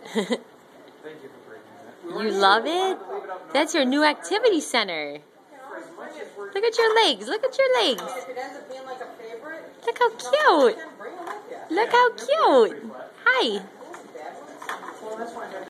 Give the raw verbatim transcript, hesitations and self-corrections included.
You love it? That's your new activity center. Look at your legs. Look at your legs. Look how cute. Look how cute. Hi.